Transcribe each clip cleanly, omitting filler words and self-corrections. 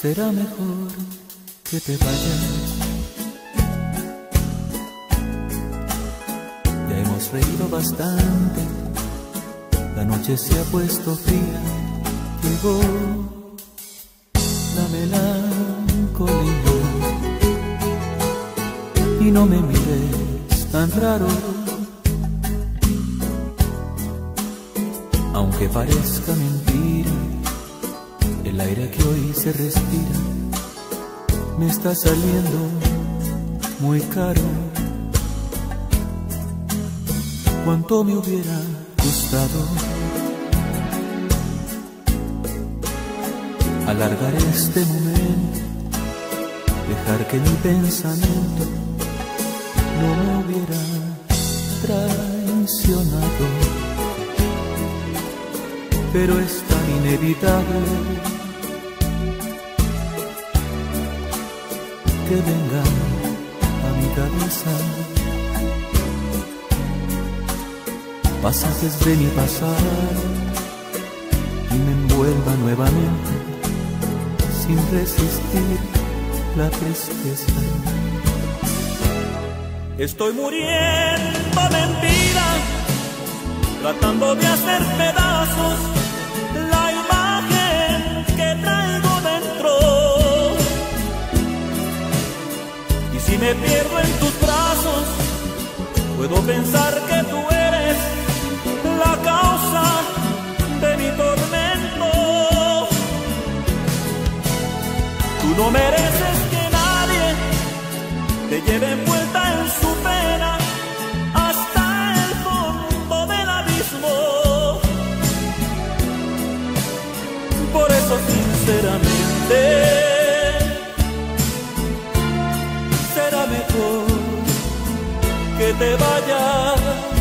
será mejor que te vayas. Ya hemos reído bastante, la noche se ha puesto fría, llegó la melancolía. Y no me mires tan raro, aunque parezca mentira, el aire que hoy se respira me está saliendo muy caro. Cuánto me hubiera gustado alargar este momento, dejar que mi pensamiento no me hubiera traicionado. Pero es tan inevitable que venga a mi cabeza pasajes de mi pasado y me envuelva nuevamente sin resistir la tristeza. Estoy muriendo de mentira, tratando de hacer pedazos la imagen que traigo dentro. Y si me pierdo en tus brazos, puedo pensar que tú eres la causa de mi tormento. Tú no mereces que nadie te lleve envuelta en su pena hasta el fondo del abismo. Por eso sinceramente será mejor que te vayas.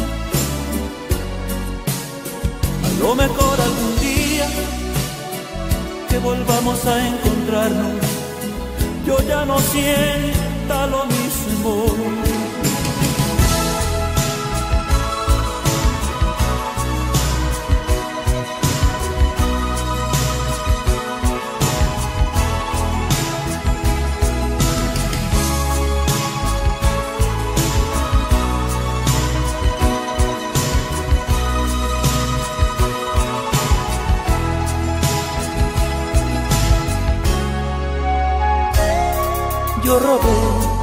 A lo mejor algún día que volvamos a encontrarnos, yo ya no sienta lo mismo. Yo robé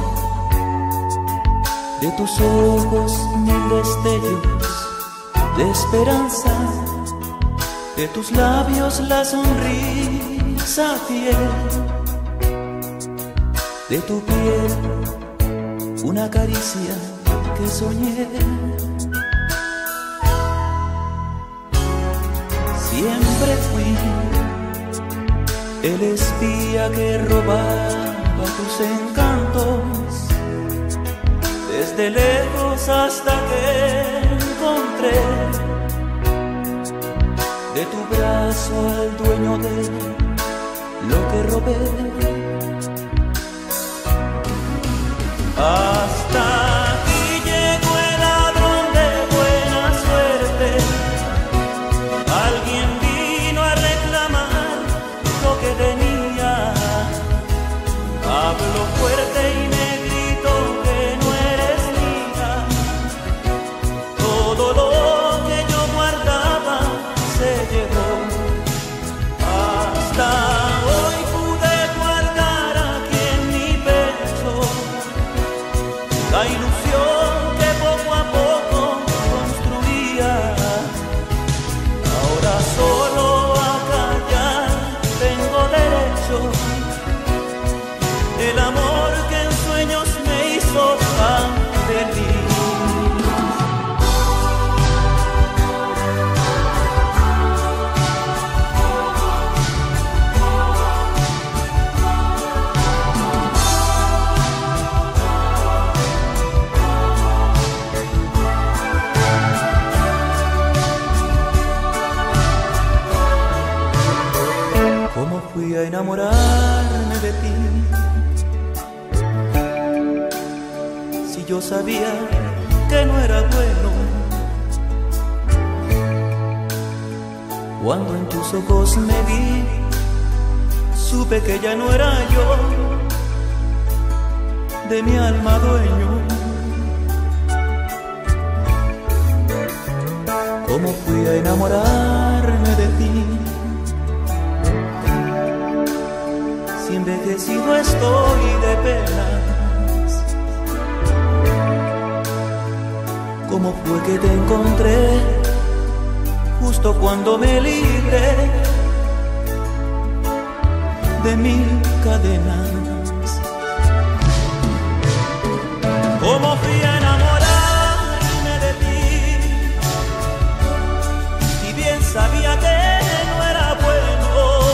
de tus ojos mil destellos de esperanza, de tus labios la sonrisa fiel, de tu piel una caricia que soñé. Siempre fui el espía que robaba tus encantos, desde lejos hasta que encontré de tu brazo al dueño de lo que robé. Hasta aquí llegó el ladrón de buena suerte. Alguien vino a reclamar lo que tenía. Habló fuerte y me gritó que no eres mía. Todo lo que yo guardaba se llevó. Hasta hoy pude guardar aquí en mi pecho la ilusión que poco a poco construía. Ahora solo a callar tengo derecho. El amor que en sueños me hizo tan feliz. ¿Cómo fui a enamorarme de ti? Yo sabía que no era bueno. Cuando en tus ojos me vi, supe que ya no era yo, de mi alma dueño. ¿Cómo fui a enamorarme de ti? Si envejecido estoy de penas. ¿Cómo fue que te encontré justo cuando me libré de mil cadenas? ¿Cómo fui a enamorarme de ti? Y bien sabía que no era bueno.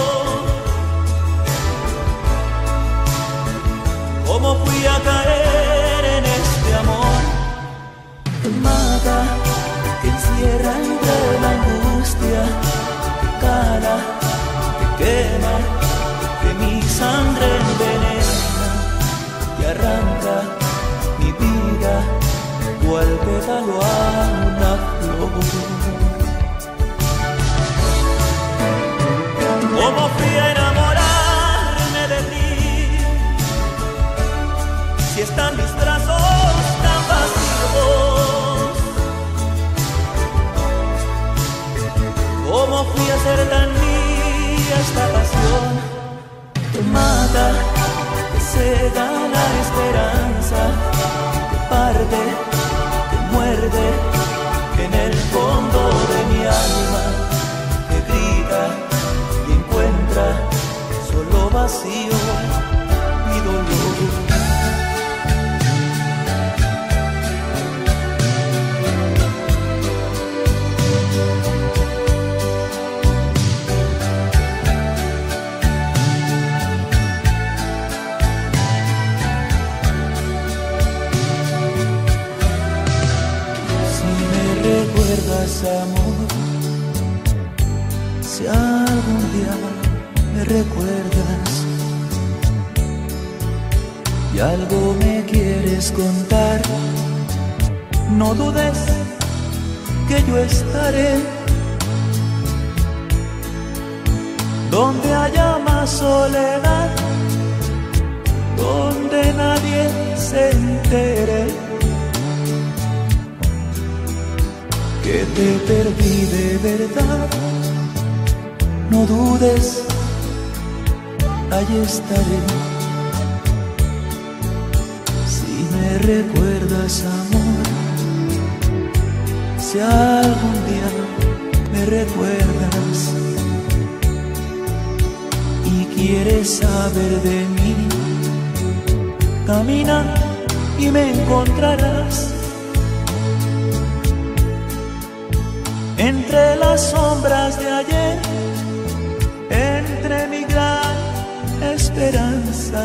¿Cómo fui a caer en este amor que mata, que encierra entre la angustia, que cala, que quema, que mi sangre envenena, que arranca mi vida cual pétalo a una flor? ¿Cómo fui a enamorarme de ti? Si están mis brazos tan vacíos, ¿cómo fui a ser tan mía esta pasión que mata, que cega la esperanza, que parte, que muerde, que en el fondo de mi alma, que grita y encuentra solo vacío y dolor? Amor, si algún día me recuerdas y algo me quieres contar, no dudes que yo estaré donde haya más soledad, donde nadie se entere que te perdí de verdad. No dudes, allí estaré. Si me recuerdas, amor, si algún día me recuerdas y quieres saber de mí, camina y me encontrarás entre las sombras de ayer, entre mi gran esperanza,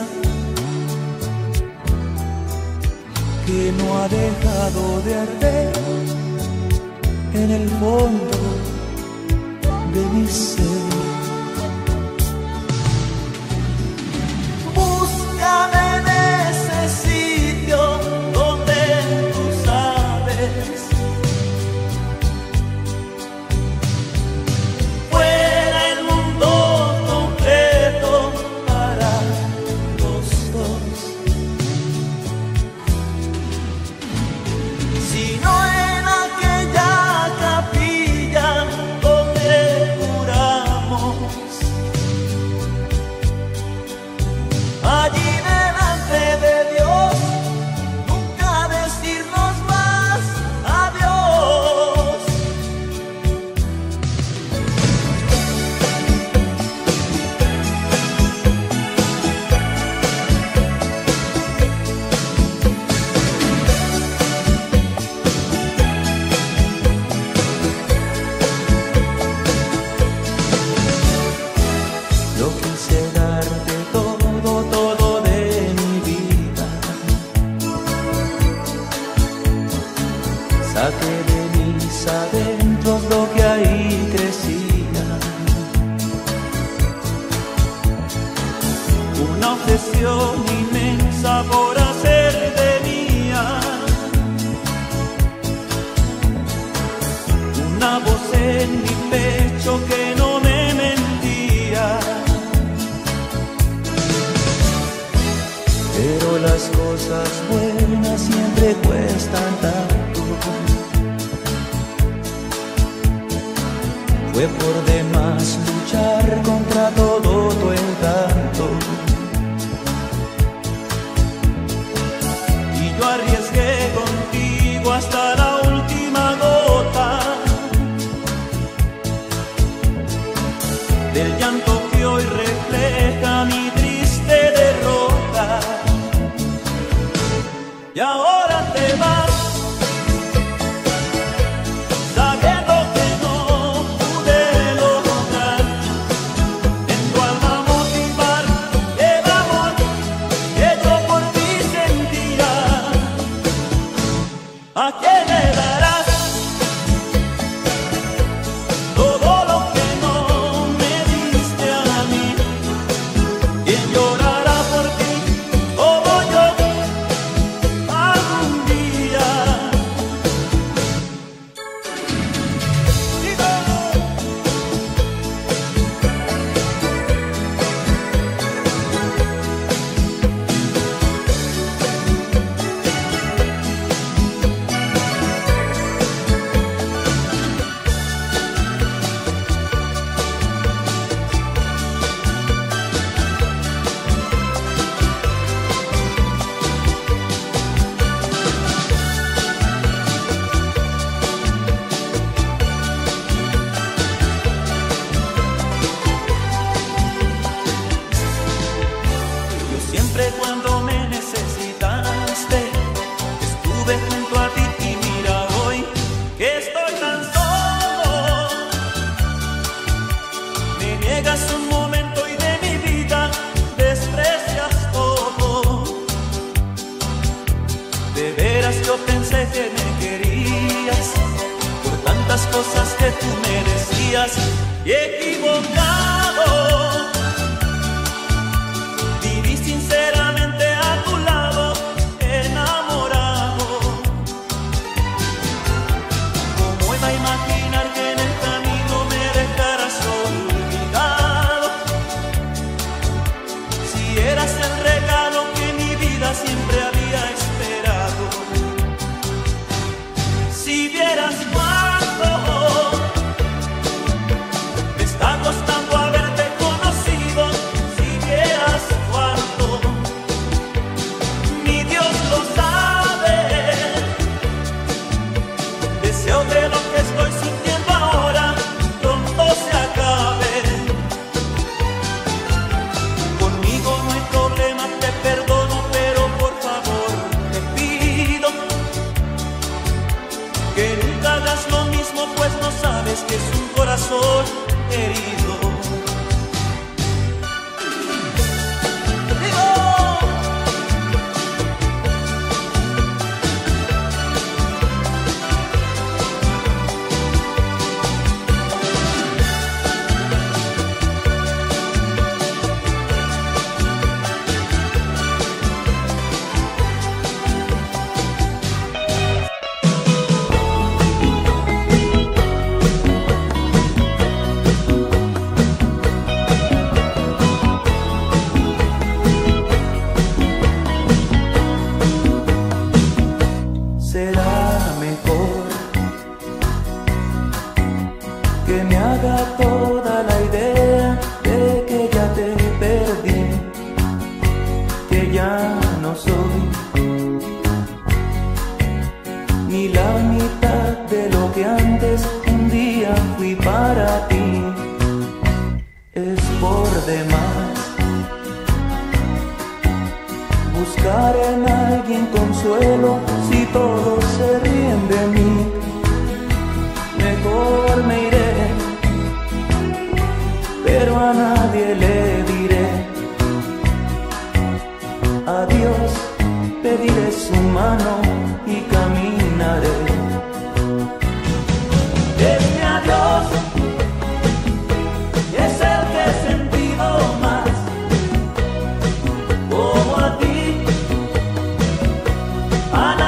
que no ha dejado de arder en el fondo de mi ser. Búscame en ese sitio donde tú sabes saqué de mis adentros lo que ahí crecía, una obsesión inmensa por hacerte mía, una voz en mi pecho que no me mentía, cosas buenas siempre cuestan tanto. Fue por demás luchar contra todo tu encanto. Y yo arriesgué contigo hasta la última gota del llanto que hoy refleja mi triste derrota. Y ahora te vas, sabiendo que no pude lograr en tu alma motivar el amor que yo por ti sentía. ¿A quién le darás todo lo que no me diste a mí? ¿Quién llorará por ti como yo algún día? Siempre cuando me necesitaste, estuve junto a ti y mira hoy que estoy tan solo. Me niegas un momento y de mi vida desprecias todo. De veras yo pensé que me querías por tantas cosas que tú me decías y equivocado. Sinceramente a tu lado, enamorado. ¿Cómo iba a imaginar que en el camino me dejaras olvidado? Si eras el regalo que mi vida siempre había esperado. Si vieras cuánto me está costando haberte conocido, si vieras cuánto, ni Dios lo sabe. Deseo que lo que estoy sintiendo ahora pronto se acabe. Conmigo no hay problema, te perdono, pero por favor te pido que nunca hagas lo mismo, pues no sabes que es un corazón herido. Será mejor que me haga toda la idea de que ya te perdí, que ya no soy ni la mitad de lo que antes un día fui para ti. Es por demás buscar en alguien consuelo si todos se ríen de mí. Mejor me iré, pero a nadie le diré adiós. Pediré su mano y caminaré. Este adiós es el que he sentido más, como a ti, a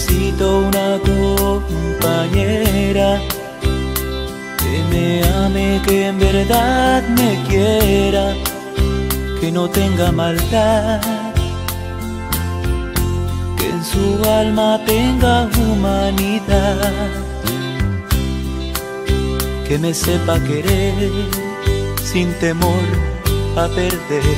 necesito una compañera que me ame, que en verdad me quiera, que no tenga maldad, que en su alma tenga humanidad, que me sepa querer sin temor a perder.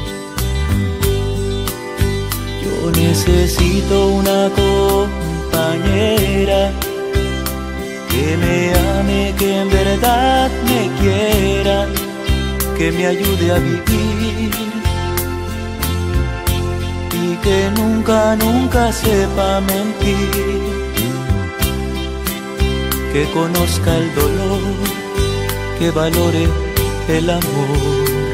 Yo necesito una compañera que me ame, que en verdad me quiera, que me ayude a vivir y que nunca, nunca sepa mentir, que conozca el dolor, que valore el amor.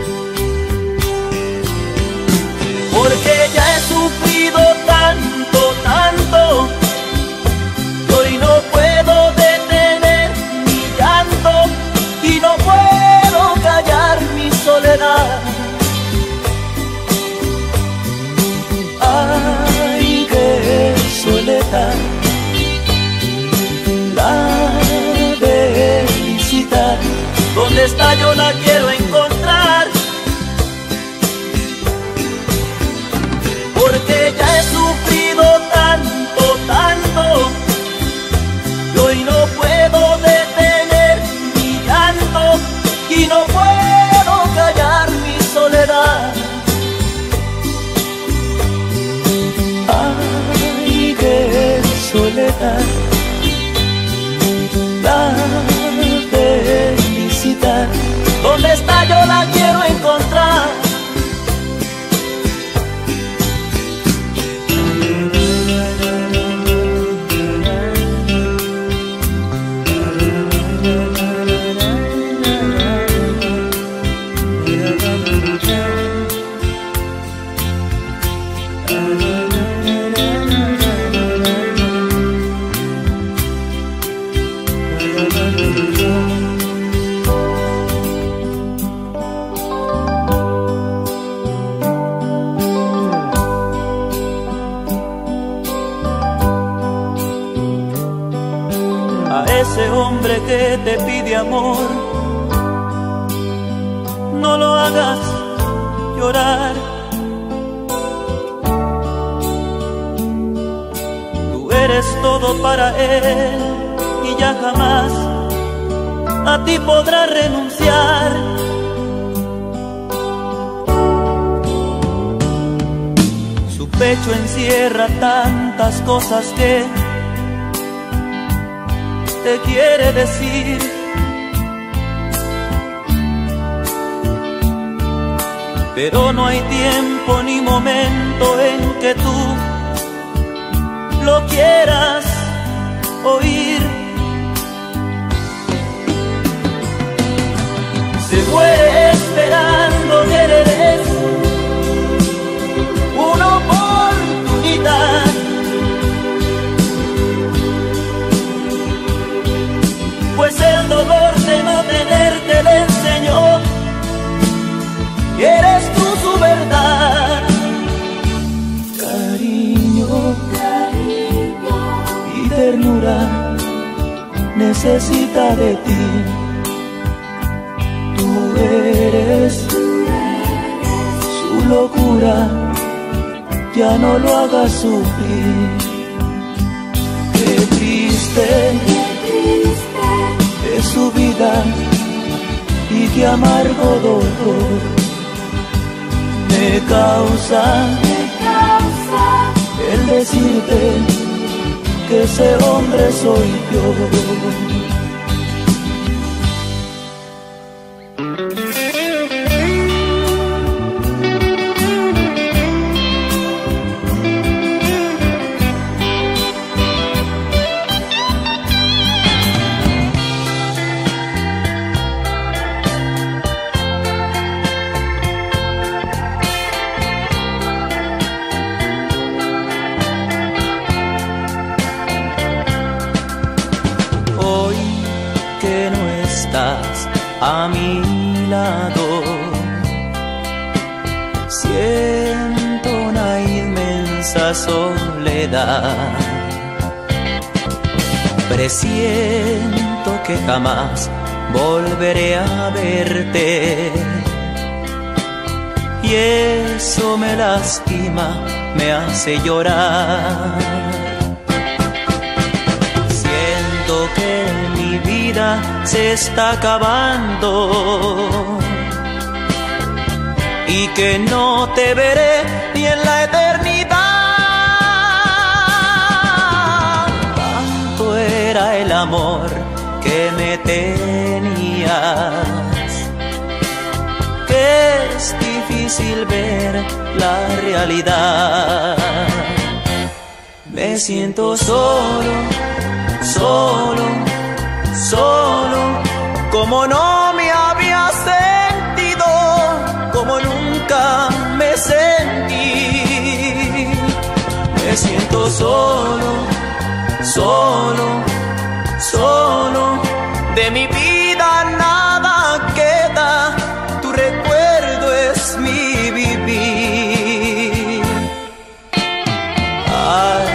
Porque ya he sufrido tanto, tanto, hoy no puedo detener mi llanto y no puedo callar mi soledad. Ay, qué soledad, la felicidad, ¿dónde está? Yo la quiero encontrar. Porque ya he sufrido tanto, tanto, y hoy no puedo detener mi llanto y no puedo callar mi soledad. Ay, qué soledad, la felicidad, ¿dónde está? Yo la quiero encontrar. Ese hombre que te pide amor, no lo hagas llorar. Tú eres todo para él y ya jamás a ti podrá renunciar. Su pecho encierra tantas cosas que te quiere decir, pero no hay tiempo ni momento en que tú lo quieras oír. Se muere esperando que le des una oportunidad. Pues el dolor de no tenerte le enseñó que eres tú su verdad. Cariño, cariño y ternura necesita de ti. Tú eres su locura, ya no lo hagas sufrir. Qué triste es su vida y qué amargo dolor me causa el decirte que ese hombre soy yo. A mi lado siento una inmensa soledad. Presiento que jamás volveré a verte y eso me lastima, me hace llorar. Siento que mi vida se está acabando y que no te veré ni en la eternidad. Tanto era el amor que me tenías que es difícil ver la realidad. Me siento solo, solo, solo, como no me había sentido, como nunca me sentí. Me siento solo, solo, solo, de mi vida nada queda, tu recuerdo es mi vivir. Ay.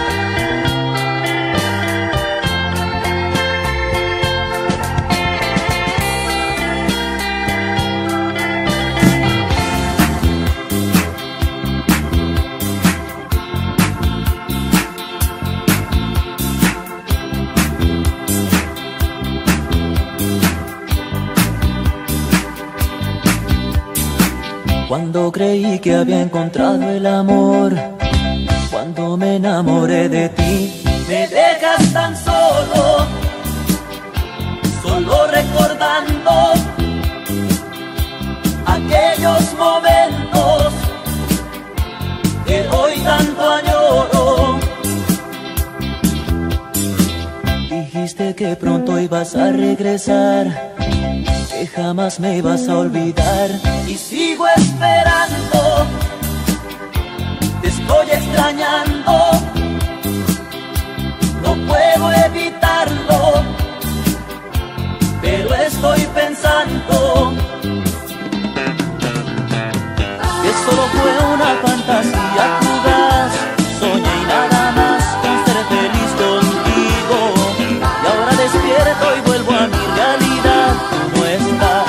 Cuando creí que había encontrado el amor, cuando me enamoré de ti, me dejas tan solo, solo recordando aquellos momentos que hoy tanto añoro. Dijiste que pronto ibas a regresar, que jamás me ibas a olvidar, y sigo esperando, te estoy extrañando, no puedo evitarlo, pero estoy pensando que solo fue una fantasía fugaz, soñé y nada más con ser feliz contigo, y ahora despierto y vuelvo a mi realidad, tú no estás.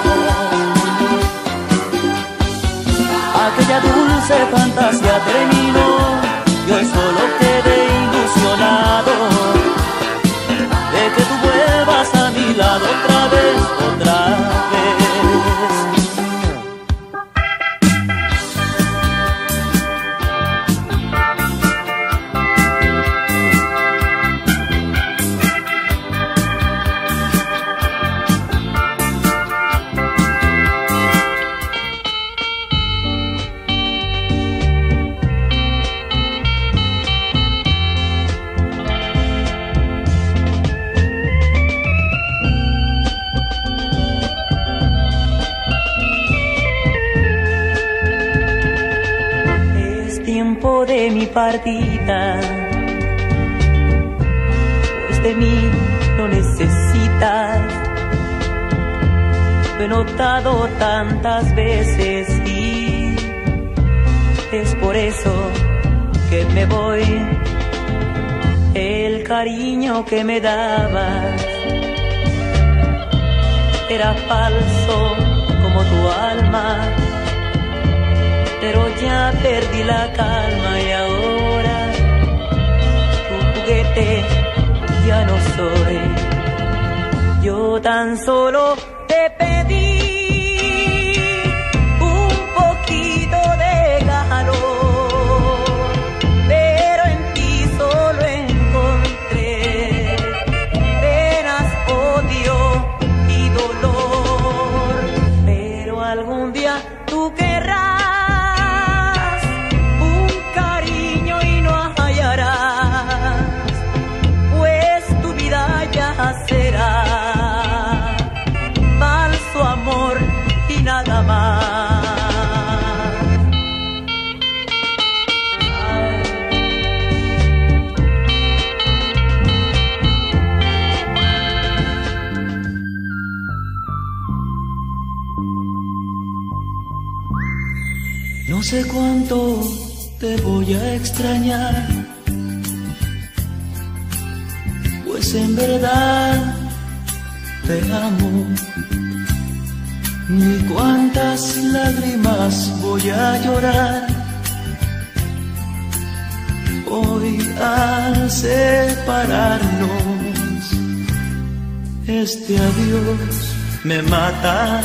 Aquella dulce fantasía terminó y hoy solo quedé ilusionado de que tú vuelvas a mi lado otra vez, otra vez. De mi partida, pues de mí no necesitas. Lo he notado tantas veces y es por eso que me voy. El cariño que me dabas era falso como tu alma, pero ya perdí la calma y ahora tu juguete ya no soy. Yo tan solo te pedí un poquito de calor, pero en ti solo encontré penas, odio y dolor. Pero algún día tú querrás será falso amor y nada más. No sé cuánto te voy a extrañar, pues en verdad te amo. Ni cuántas lágrimas voy a llorar hoy al separarnos. Este adiós me mata,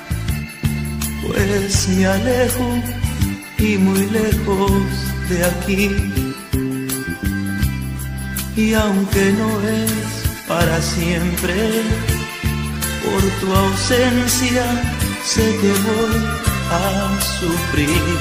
pues me alejo y muy lejos de aquí. Y aunque no es para siempre, por tu ausencia sé que voy a sufrir.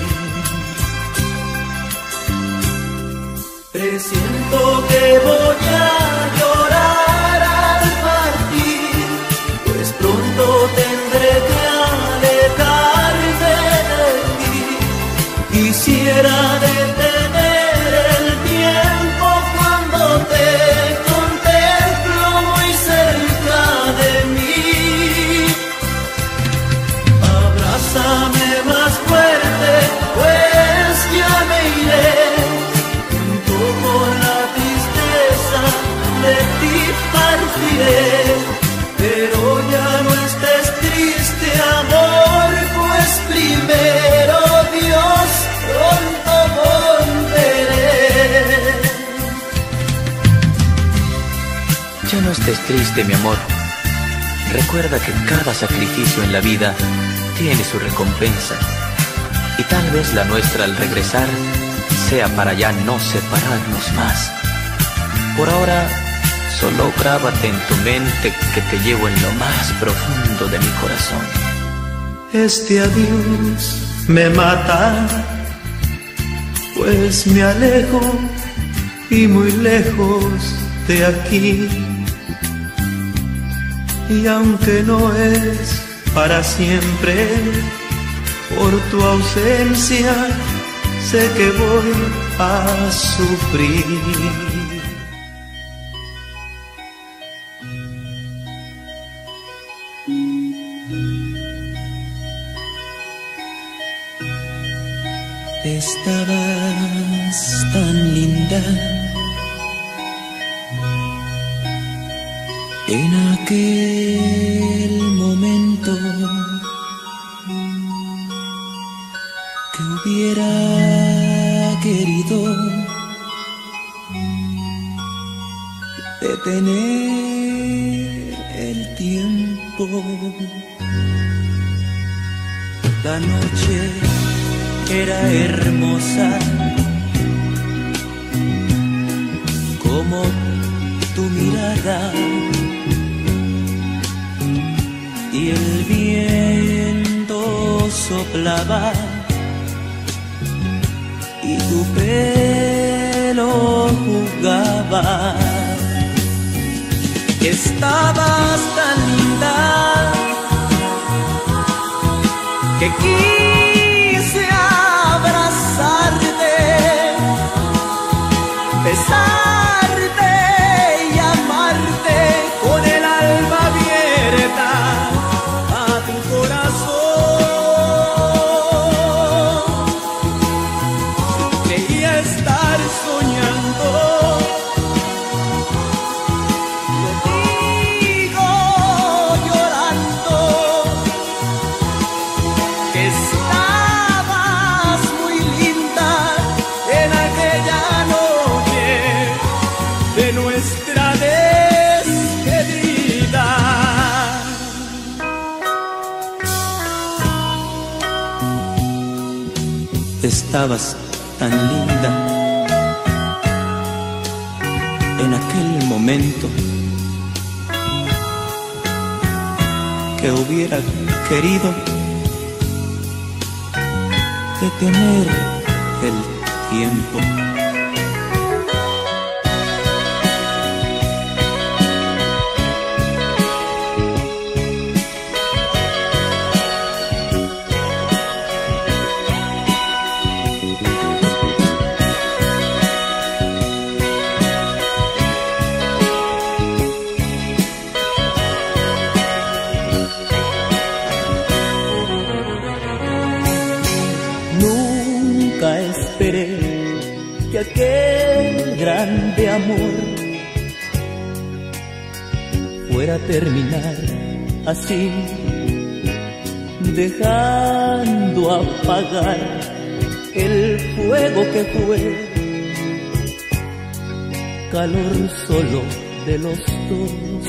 Presiento que voy a llorar al partir, pues pronto tendré que alejarme de ti. Quisiera detener el tiempo cuando te contemplo muy cerca de mí. Abrázame más fuerte, pues ya me iré. Con la tristeza de ti partiré, pero ya no estés triste, amor, pues primero Dios, pronto volveré. Ya no estés triste, mi amor. Recuerda que cada sacrificio en la vida tiene su recompensa, y tal vez la nuestra al regresar sea para ya no separarnos más. Por ahora, solo grábate en tu mente que te llevo en lo más profundo de mi corazón. Este adiós me mata, pues me alejo y muy lejos de aquí. Y aunque no es para siempre, por tu ausencia sé que voy a sufrir. Estabas tan linda en aquel momento que hubiera querido detener el tiempo. La noche era hermosa como tu mirada, y el viento soplaba y tu pelo jugaba. Estabas tan linda que quise abrazarte, besarte y amarte con el alma abierta a tu corazón. Creía estar soñando contigo, llorando, que estabas muy linda en aquella noche de nuestra despedida. Estabas tan linda en aquel momento que hubiera querido detener el tiempo. Nunca esperé que aquel grande amor fuera a terminar así, dejando apagar el fuego que fue calor solo de los dos.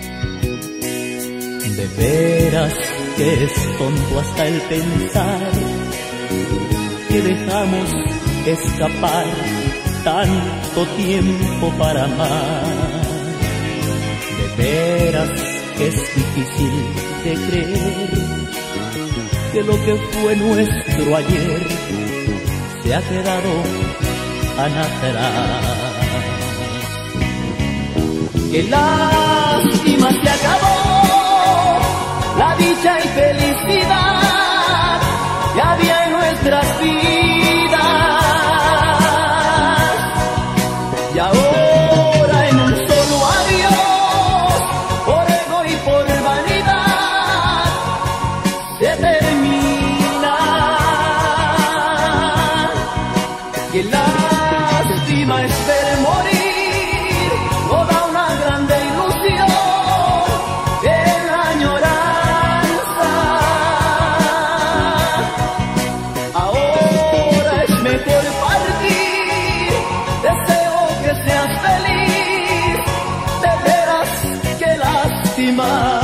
De veras que es tonto hasta el pensar que dejamos escapar tanto tiempo para amar. De veras que es difícil de creer que lo que fue nuestro ayer se ha quedado atrás. Qué lástima se acabó la dicha y felicidad que había en nuestras vidas, y ahora en un solo adiós, por ego y por vanidad, se termina. Qué lástima es ver morir toda una grande ilusión en la añoranza. Ahora es mejor partir, deseo que seas feliz, de veras que lástima.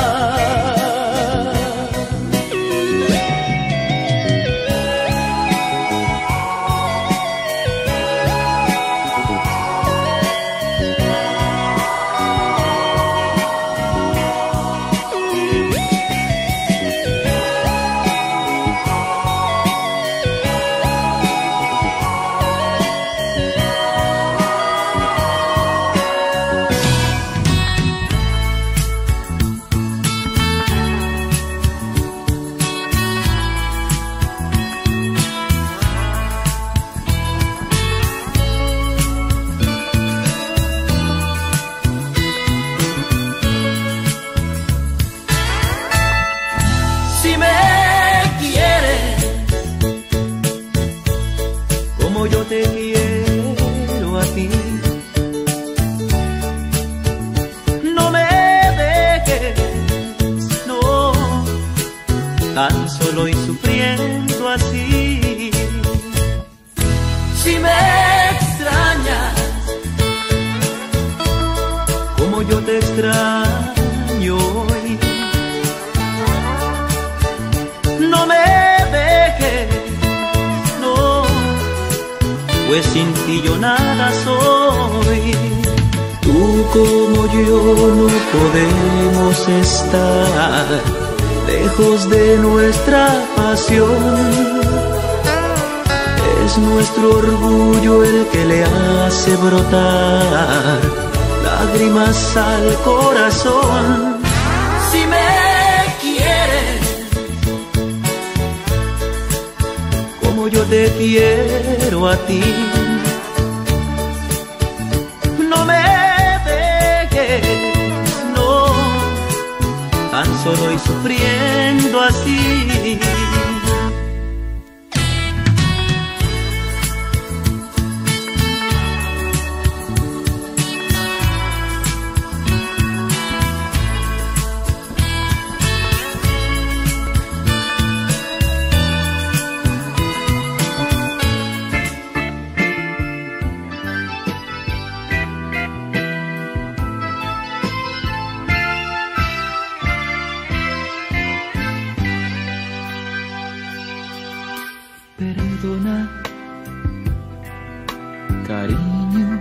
Si me quieres como yo te quiero a ti, no me dejes, no, tan solo y sufriendo así. Si me extrañas como yo te extraño hoy, no me dejes, no, pues sin ti yo nada soy. Tú como yo no podemos estar lejos de nuestra pasión. Es nuestro orgullo el que le hace brotar lágrimas al corazón. Si me como yo te quiero a ti, no me dejes, no, tan solo y sufriendo así. Perdona, cariño,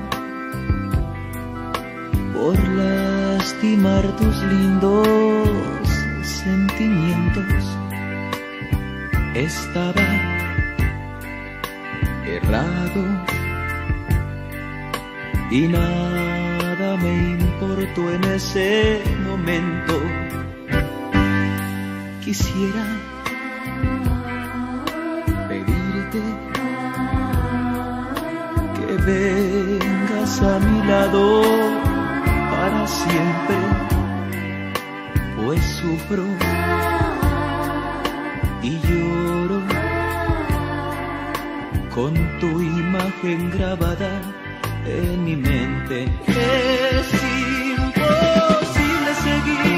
por lastimar tus lindos sentimientos. Estaba errado y nada me importó en ese momento. Quisiera que vengas a mi lado para siempre, pues sufro y lloro con tu imagen grabada en mi mente. Es imposible seguir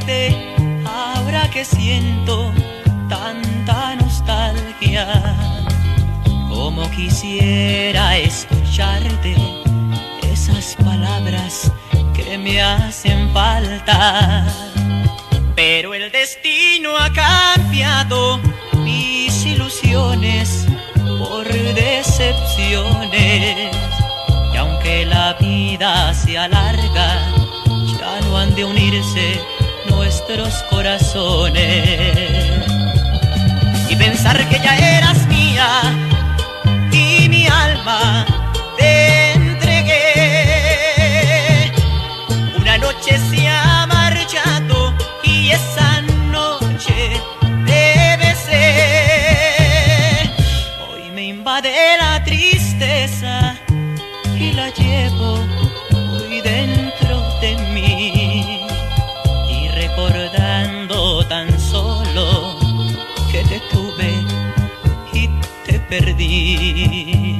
verte ahora que siento tanta nostalgia. Como quisiera escucharte esas palabras que me hacen falta. Pero el destino ha cambiado mis ilusiones por decepciones. Y aunque la vida se alarga, ya no han de unirse nuestros corazones. Y pensar que ya eras mía y mi alma te entregué. Una noche se ha marchado y esa noche te besé. Hoy me invade la tristeza y la llevo muy dentro de mí. Y recordando tan solo que te tuve y te perdí.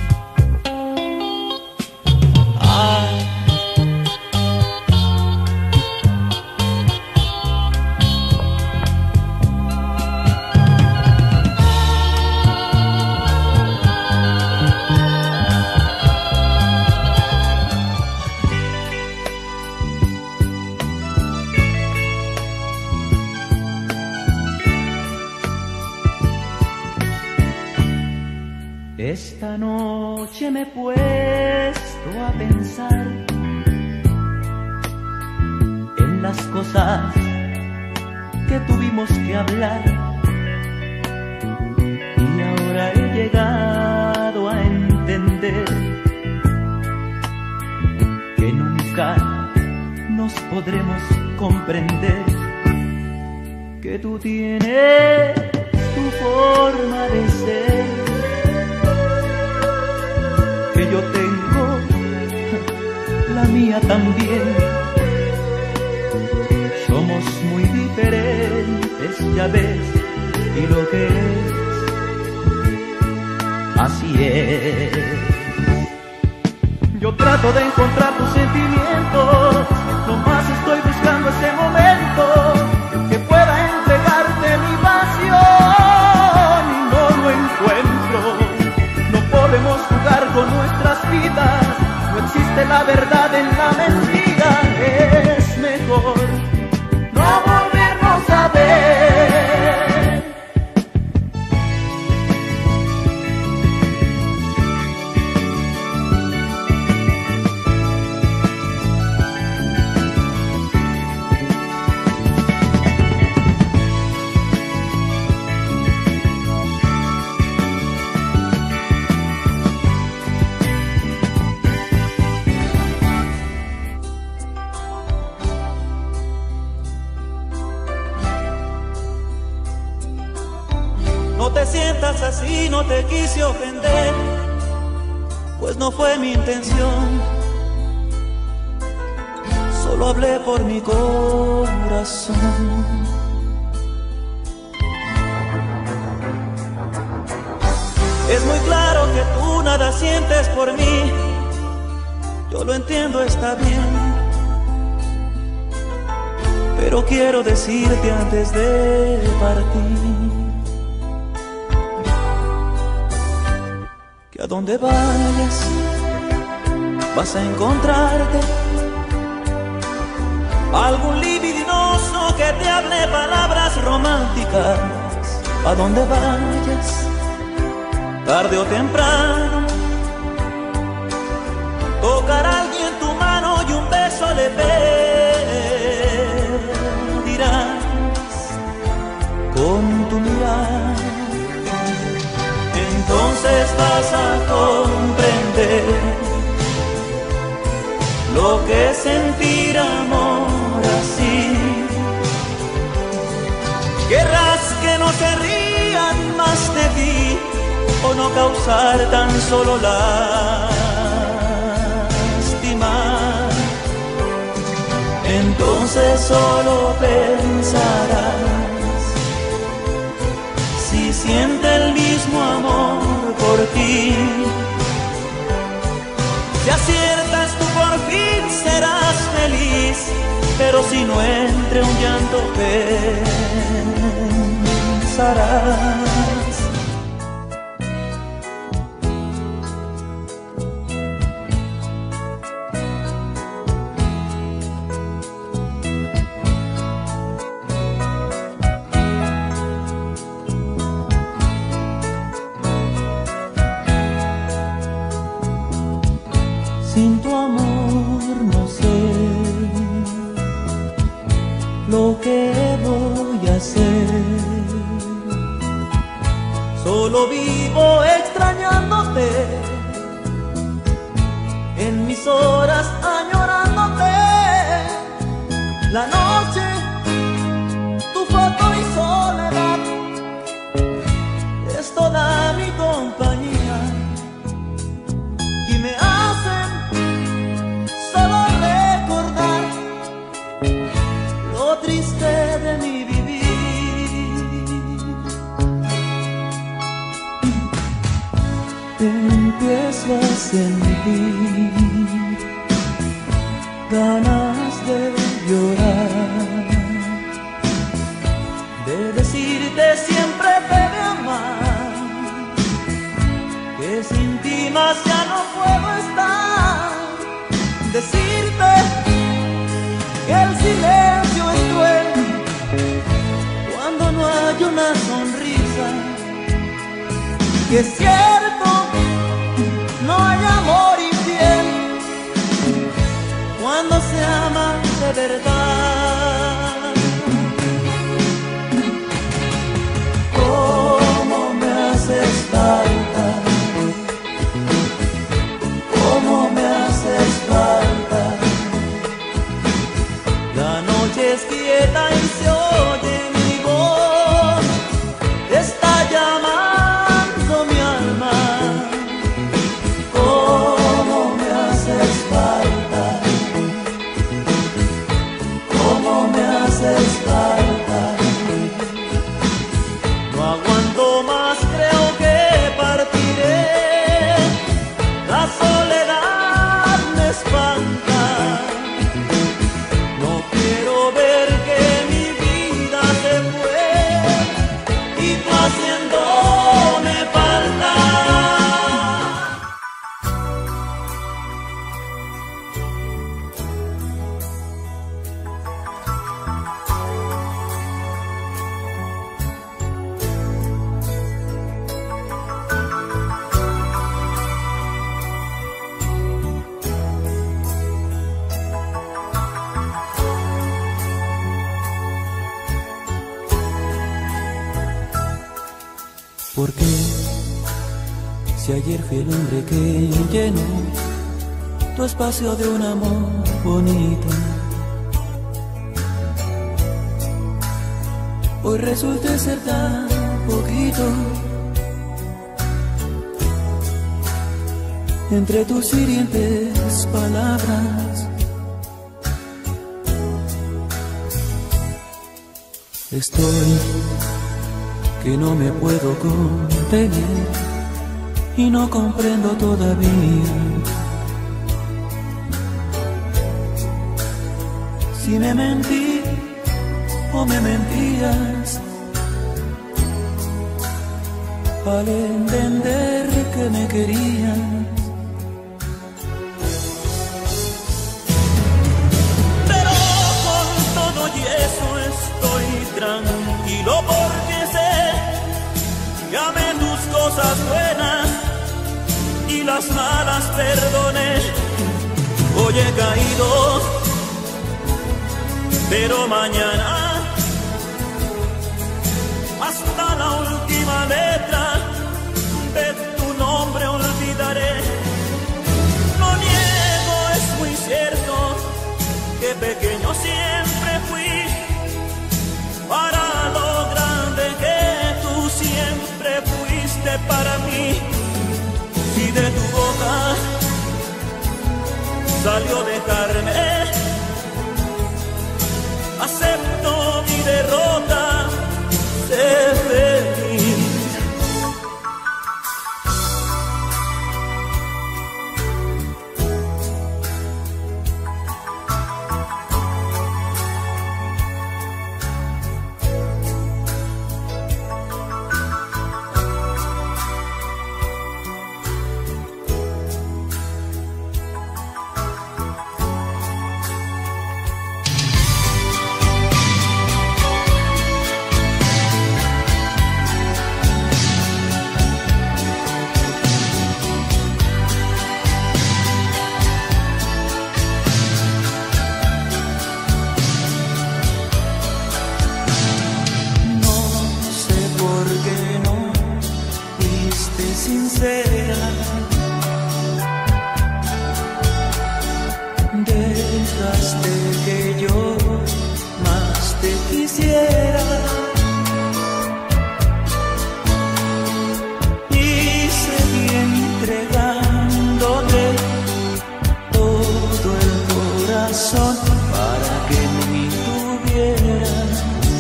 Esta noche me he puesto a pensar en las cosas que tuvimos que hablar, y ahora he llegado a entender que nunca nos podremos comprender, que tú tienes tu forma de ser, que yo tengo la mía también. Somos muy diferentes, ya ves, y lo que es, así es. Yo trato de encontrar tus sentimientos, nomás estoy buscando ese momento que pueda entregarte mi pasión, y no lo encuentro. No podemos jugar con nuestras vidas, no existe la verdad en la mentira. Es mejor no volvernos a ver. No te sientas así, no te quise ofender, pues no fue mi intención. Solo hablé por mi corazón. Es muy claro que tú nada sientes por mí, yo lo entiendo, está bien, pero quiero decirte antes de partir que a donde vayas vas a encontrarte algún libidinoso que te hable palabras románticas. A donde vayas, tarde o temprano, tocará a alguien tu mano y un beso le pedirás con tu mirada. Entonces vas a comprender lo que es sentir amor así. Querrás que no se rían más de ti, o no causar tan solo lástima. Entonces solo pensarás si siente el mismo amor por ti. Si aciertas tú por fin serás feliz, pero si no entre un llanto pensarás. Sin tu amor no sé lo que voy a hacer. Solo vivo extrañándote, en mis horas añorándote. La noche, tu foto y soledad es toda mi compañía y me hacen solo recordar lo triste de mi vivir. Empiezo a sentir ganas de llorar, de decirte siempre te de amar, que sin ti más ya no puedo estar. Decirte que el silencio es cruel cuando no hay una sonrisa, que es cierto, no hay amor infiel cuando se ama de verdad. ¿Cómo me haces falta? ¿Cómo me haces falta? La noche es quieta y se oye mi voz, está llamando mi alma. ¿Cómo me haces falta? ¿Cómo me haces falta? No aguanto más, creo que partiré. La soledad me espanta. No quiero ver que mi vida se fue y tú haciéndome falta. ¿Por qué? Si ayer fui el hombre que llenó tu espacio de un amor bonito, hoy resulta ser tan poquito. Entre tus hirientes palabras estoy que no me puedo contener y no comprendo todavía si me mentí o me mentías al entender que me querías. Pero con todo y eso estoy tranquilo porque sé que amé tus cosas buenas y las malas perdoné. Hoy he caído, pero mañana hasta la última letra de tu nombre olvidaré. No niego, es muy cierto que pequeño siempre fui para lo grande que tú siempre fuiste para mí. Si de tu boca salió dejarme, acepto mi derrota, sé feliz. te quisiera. Y seguí entregándote todo el corazón para que ni tuvieras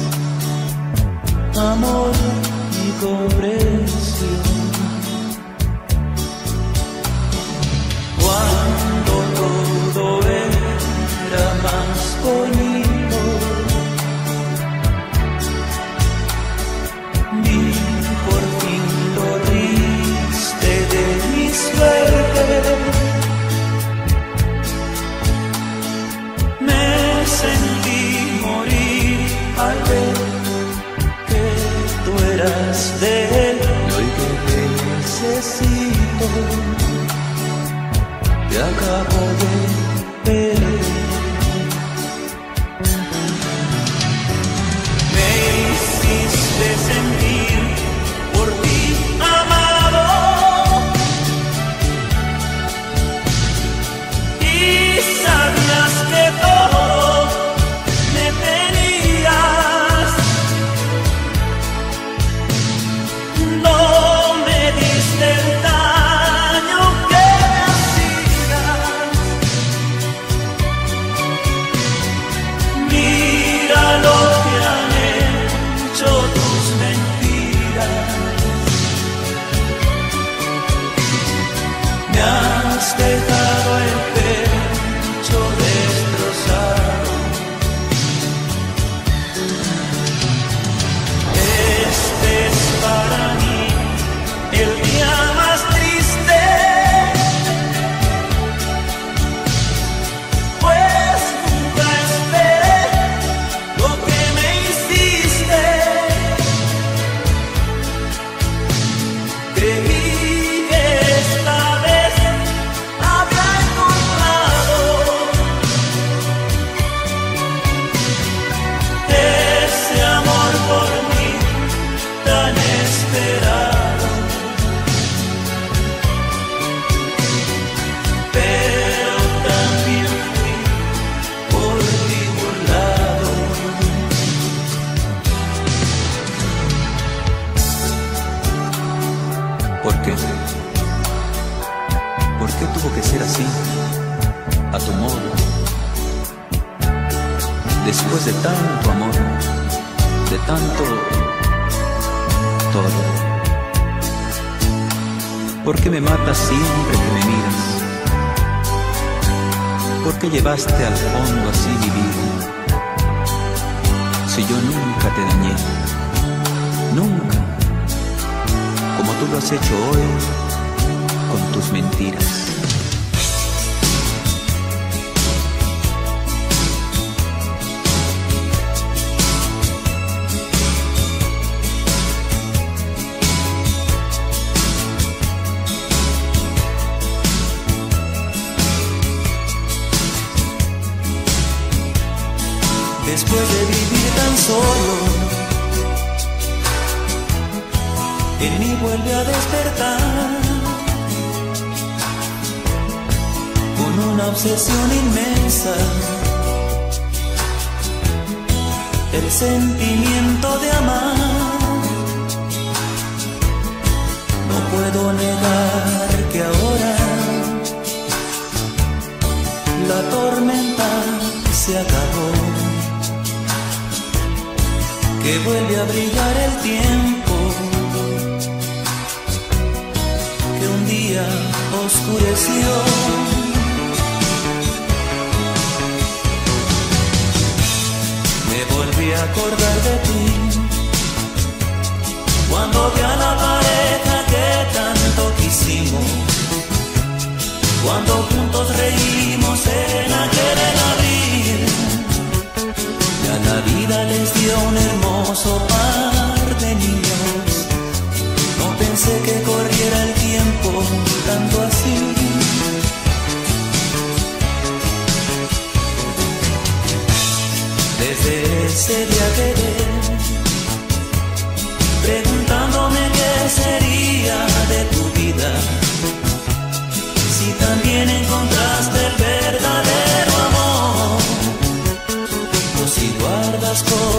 amor y comprensión. Cuando todo era más bonito, vi por fin lo triste de mi suerte. Me sentí morir al ver que tú eras de él. Y hoy que te necesito, te acabo de perder. Me hiciste sentir por ti amado y sabías que todo me tenías. No me diste el daño que me hacías. Mira lo que han hecho tus mentiras. Me has dejado el pecho destrozado. Este es para mí el día más triste, pues nunca esperé lo que me hiciste. Creí que esta vez había encontrado ese amor por mí tan esperado. Pero también fui por ti burlado. ¿Por qué? ¿Por qué tuvo que ser así, a tu modo? Después de tanto amor, de tanto todo. ¿Por qué me matas siempre que me miras? ¿Por qué llevaste al fondo así mi vida? Si yo nunca te dañé, nunca, como tú lo has hecho hoy con tus mentiras. Después de vivir tan solo, en mí vuelve a despertar con una obsesión inmensa, el sentimiento de amar. No puedo negar que ahora la tormenta se acabó, que vuelve a brillar el tiempo que un día oscureció. Me volví a acordar de ti cuando vi a la pareja que tanto quisimos, cuando juntos reímos en aquel abril. Ya la vida les dio un hermoso par de niños. No pensé que corriera el tiempo tanto así. Desde ese día quedé preguntándome qué sería de tu vida, si también encontraste el verdadero amor, o si guardas cosas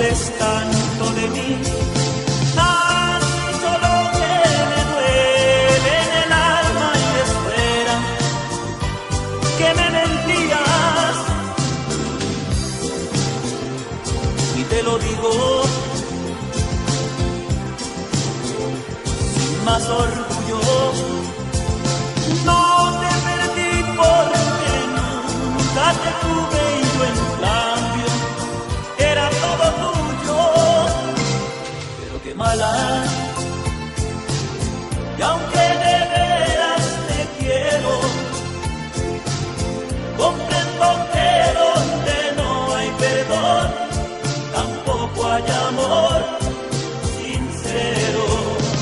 conoces tanto de mí, has dicho lo que me duele en el alma y desfuera, que me mentías, y te lo digo sin más orgullo. No te perdí porque nunca te tuve y yo en cambio era todo tuyo, pero qué mala. Y aunque de veras te quiero, comprendo que donde no hay perdón, tampoco hay amor sincero.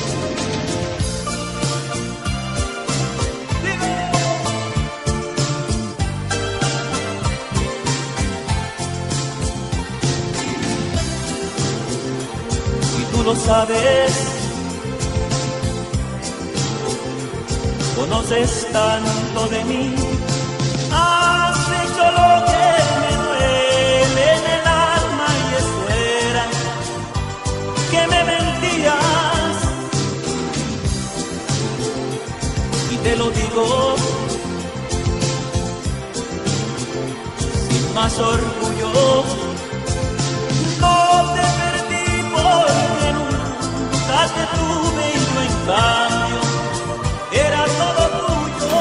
Tú lo sabes, conoces tanto de mí, has hecho lo que me duele en el alma y es fuera, que me mentías, y te lo digo sin más orgullo. No te perdí porque nunca te tuve y yo en cambio era todo tuyo.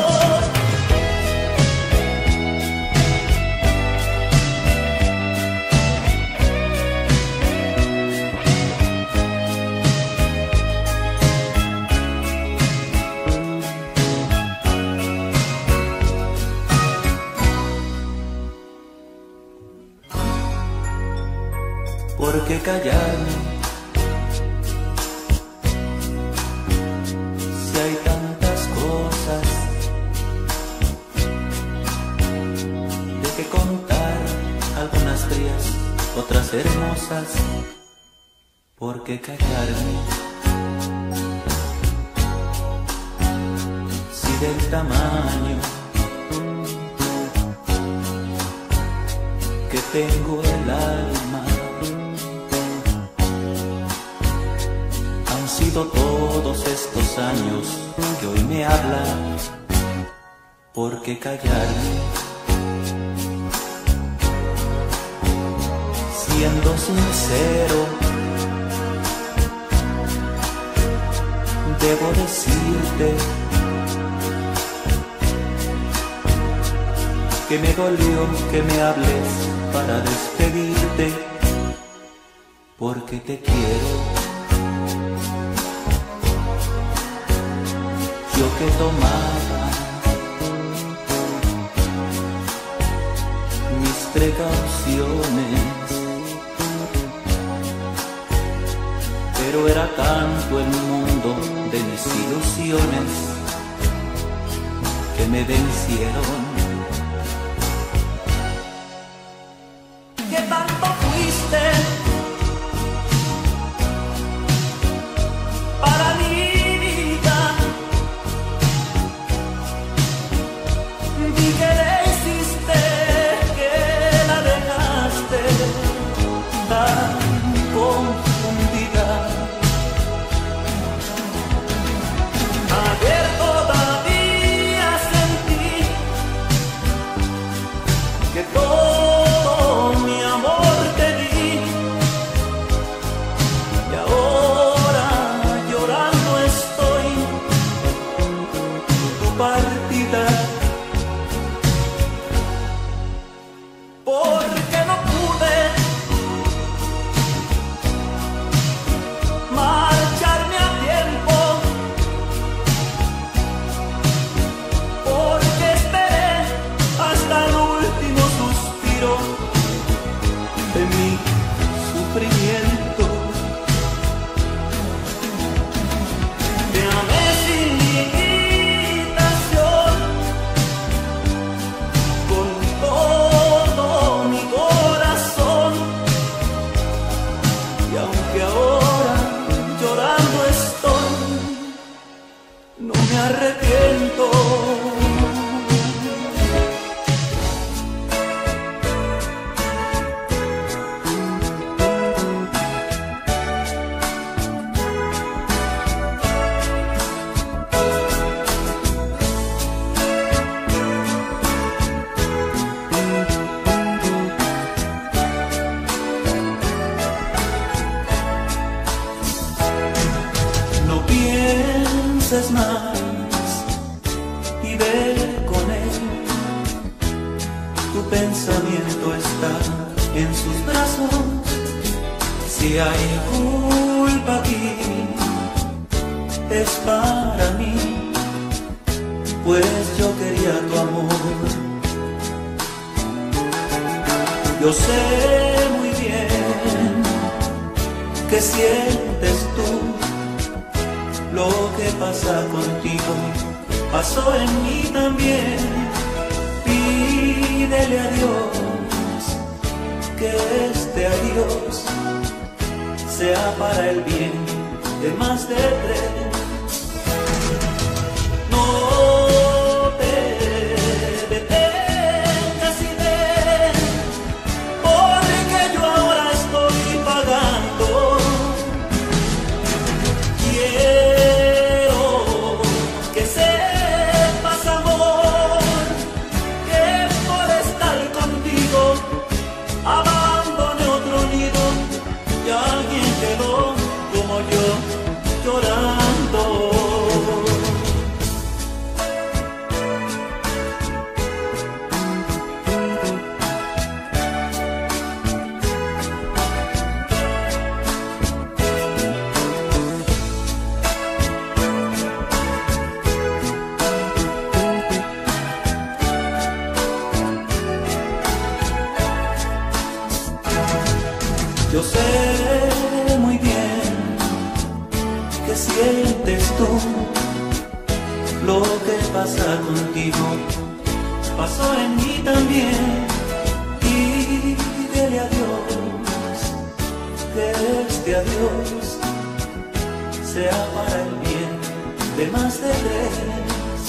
¿Por qué callarme? Si hay tantas cosas de que contar, algunas frías, otras hermosas. ¿Por qué callarme? Si del tamaño que tengo el alma han sido todos estos años que hoy me hablan. ¿Por qué callarme? Siendo sincero, debo decirte que me dolió que me hables para despedirte, porque te quiero. Yo que tomaba mis precauciones, pero era tanto el mundo de mis ilusiones que me vencieron. ¿Qué tanto fuiste para mí? ¿Qué le hiciste que la dejaste tan confundida? Ayer todavía sentí que todo mi amor te di, y ahora llorando estoy tu partida. Porque no pude marcharme a tiempo, porque esperé hasta el último suspiro de mi sufrimiento. Te amé sin limitación, con todo mi corazón, y aunque ahora llorando estoy, no me arrepiento. pienses más y ve con él. Tu pensamiento está en sus brazos. Si hay culpa aquí, es para mí, pues yo quería tu amor. Yo sé muy bien que sientes tú. Lo que pasa contigo pasó en mí también. Pídele a Dios que este adiós sea para el bien de más de tres. No te detengas y ven, porque yo ahora estoy pagando. Quiero que sepas, amor, que por estar contigo abandoné otro nido y alguien quedó como yo llorando. Yo sé muy bien que sientes tú. Lo que pasa contigo pasó en mí también. Pídele a Dios que este adiós sea para el bien de más de tres.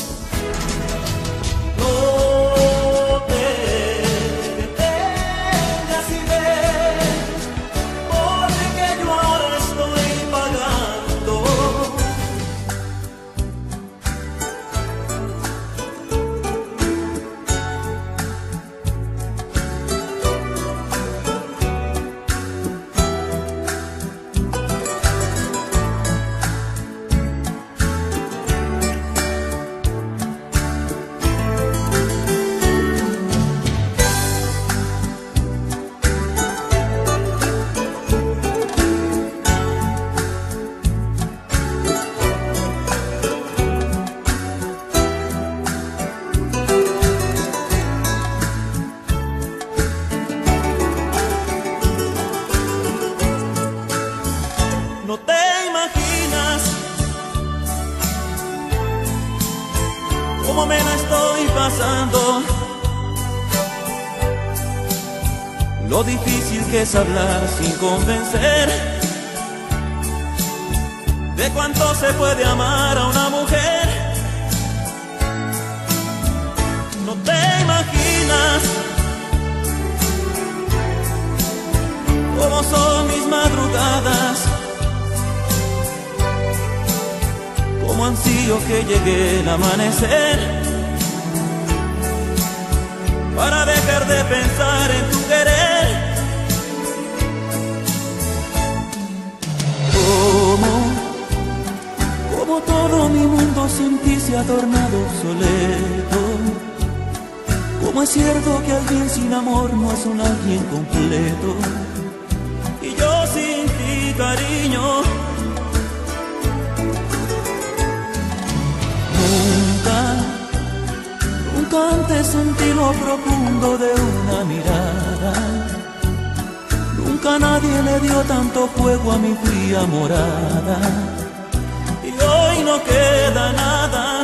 No te detengas y ven, porque yo ahora estoy pagando. No te imaginas cómo me la estoy pasando, lo difícil que es hablar sin convencer de cuánto se puede amar a una mujer. No te imaginas cómo son mis madrugadas, cómo ansío que llegue el amanecer para dejar de pensar en tu querer. Como todo mi mundo sin ti se ha tornado obsoleto. Como es cierto que alguien sin amor no es un alguien completo. Y yo sin ti, cariño, nunca antes sentí lo profundo de una mirada. Nunca nadie le dio tanto fuego a mi fría morada. Y hoy no queda nada.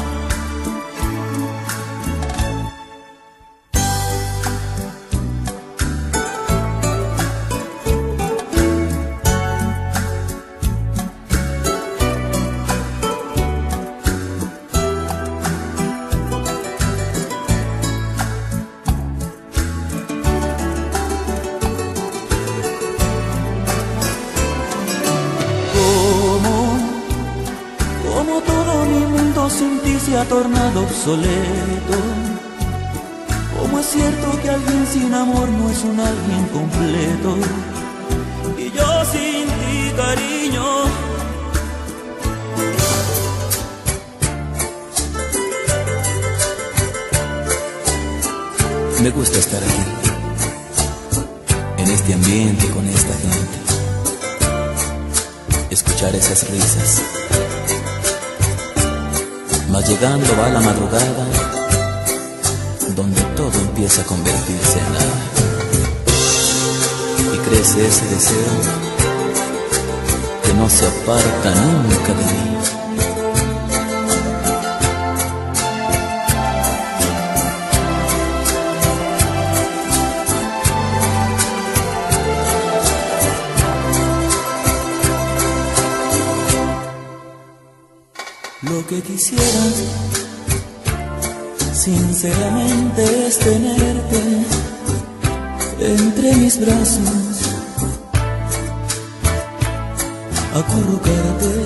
Como todo mi mundo sin ti se ha tornado obsoleto. Como es cierto que alguien sin amor no es un alguien completo. Y yo sin ti, cariño, Me gusta estar aquí, en este ambiente, con esta gente, escuchar esas risas. Mas llegando va la madrugada, donde todo empieza a convertirse en nada, y crece ese deseo que no se aparta nunca de mí. Lo que quisiera, sinceramente, es tenerte entre mis brazos, acurrucarte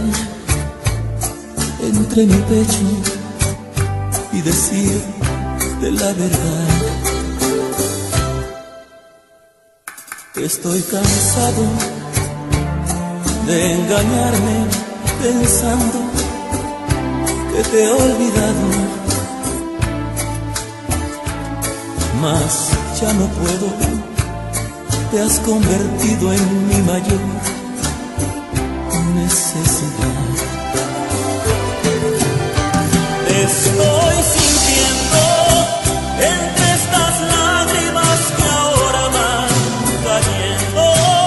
entre mi pecho y decirte la verdad. Estoy cansado de engañarme pensando que te he olvidado, mas ya no puedo, te has convertido en mi mayor necesidad. Estoy sintiendo entre estas lágrimas que ahora van cayendo,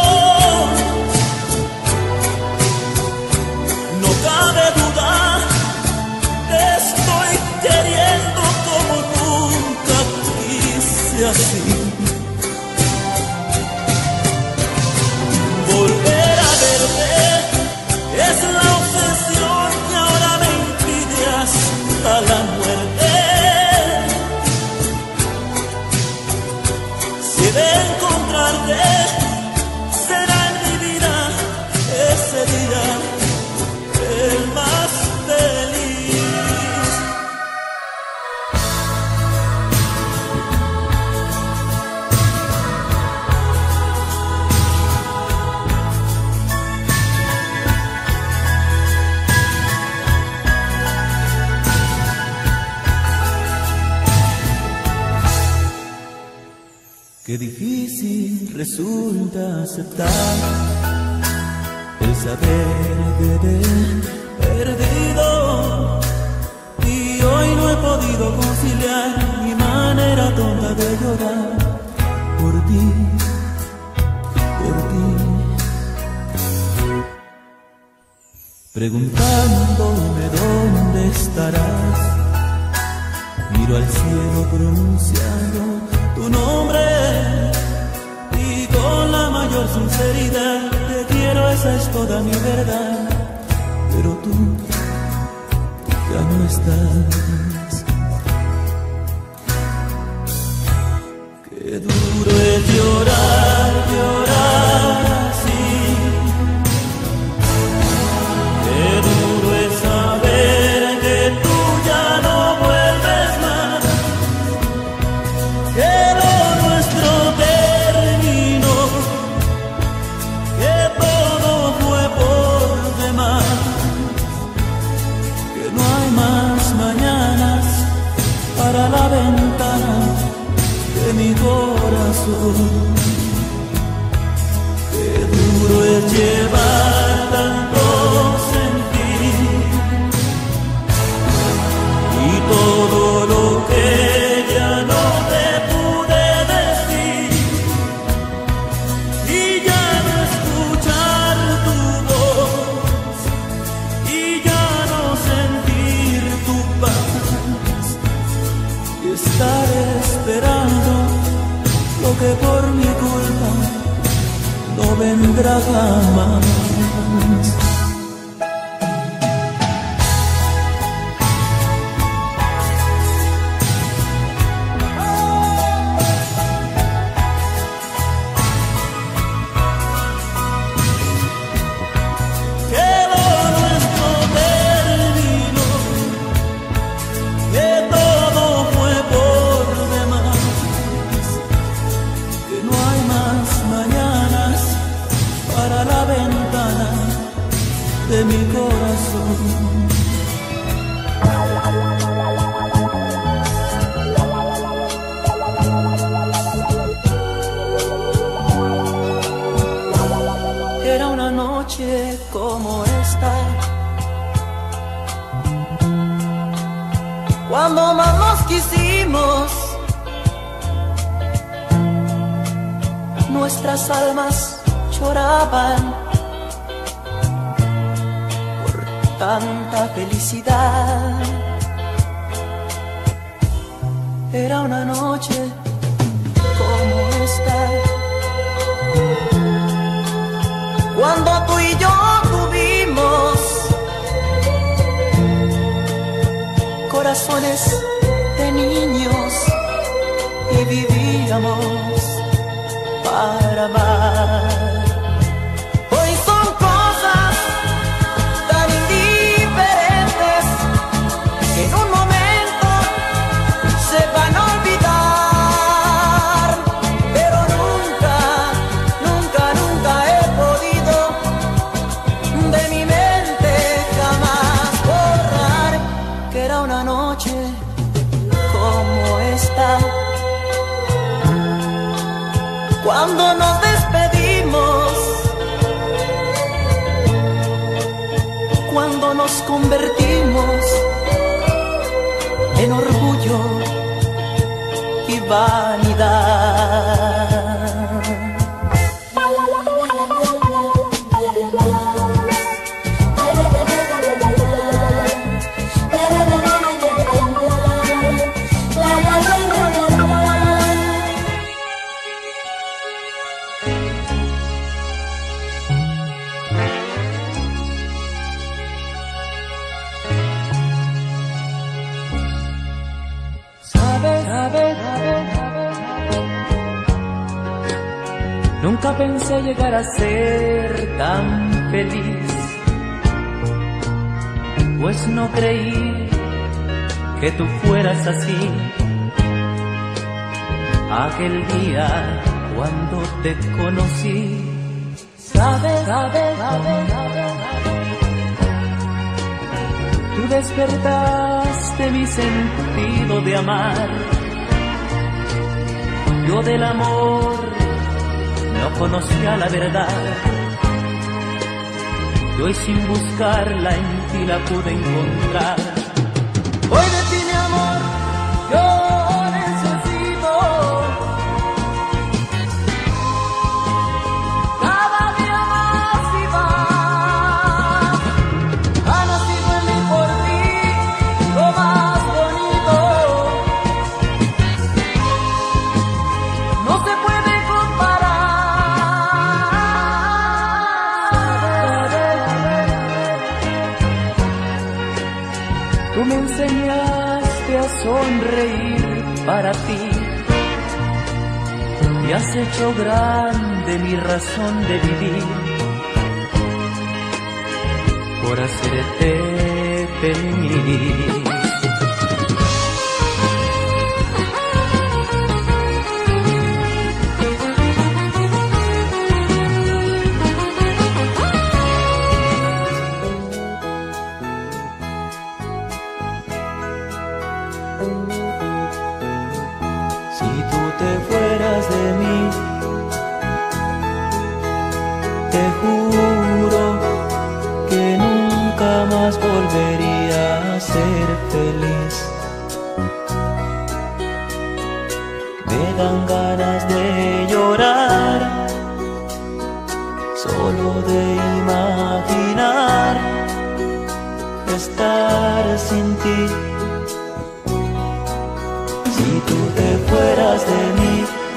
no cabe duda, te estoy queriendo como nunca quise así. Volver a verte es la obsesión que ahora me impide hasta la muerte. Si he de encontrarte, será en mi vida ese día el más feliz. Qué difícil resulta aceptar el saber que te he perdido, y hoy no he podido conciliar mi manera tonta de llorar por ti, por ti. Preguntándome dónde estarás, miro al cielo pronunciando tu nombre y con la mayor sinceridad te quiero, esa es toda mi verdad, pero tú ya no estás. Qué duro es llorar, llorar así, qué duro es saber que tú ya no vuelves más, que lo nuestro terminó, que todo fue por demás, que no hay más mañanas para la ventana de mi corazón. Qué duro es llevar tanto sentir y todo lo que ya no te pude decir, y ya no escuchar tu voz, y ya no sentir tu paz, y estar esperando lo que por mi culpa no vendrá jamás. De mi corazón. noche como esta, cuando más nos quisimos, nuestras almas lloraban por tanta felicidad. Era una noche como esta, cuando tú y yo tuvimos corazones de niños y vivíamos para amar. Hoy son cosas tan indiferentes que en un momento se van a olvidar, pero nunca, nunca, nunca he podido de mi mente jamás borrar que era una noche como esta, cuando nos despedimos, cuando nos convertimos en orgullo y vanidad. Nunca pensé llegar a ser tan feliz, pues no creí que tú fueras así. Aquel día cuando te conocí, tú despertaste mi sentido de amar. Yo del amor no conocía la verdad, y hoy sin buscarla en ti la pude encontrar. Hoy de ti, mi amor, yo necesito cada día más y más. Ha nacido en mí por ti lo más bonito, no se puede tú me enseñaste a sonreír para ti y has hecho grande mi razón de vivir por hacerte feliz. Volvería a ser feliz. Me dan ganas de llorar, solo de imaginar estar sin ti. Si tú te fueras de mí,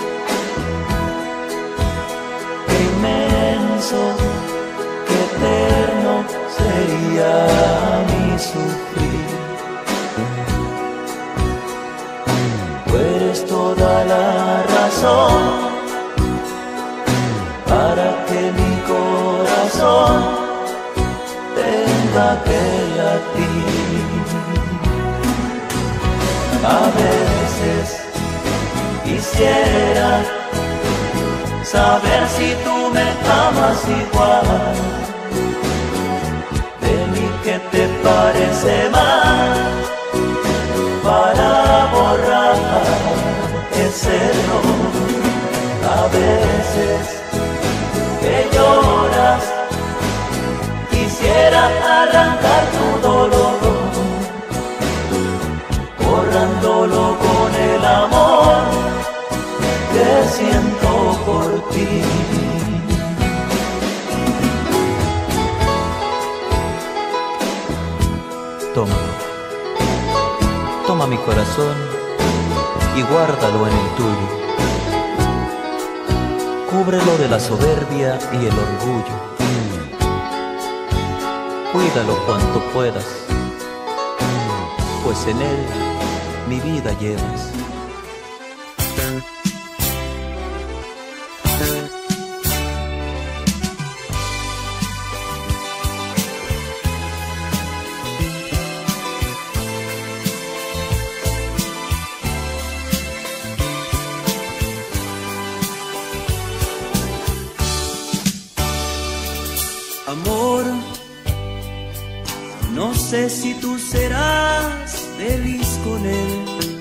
qué inmenso, qué eterno sería mi sufrir. Tú eres toda la razón para que mi corazón tenga que latir. A veces quisiera saber si tú me amas igual. ¿Qué te parece más para borrar ese error? A veces que lloras arrancar tu dolor, borrándolo con el amor que siento por ti. Tómalo, toma mi corazón y guárdalo en el tuyo. Cúbrelo de la soberbia y el orgullo. Cuídalo cuanto puedas, pues en él mi vida llevas. Amor, no sé si tú serás feliz con él,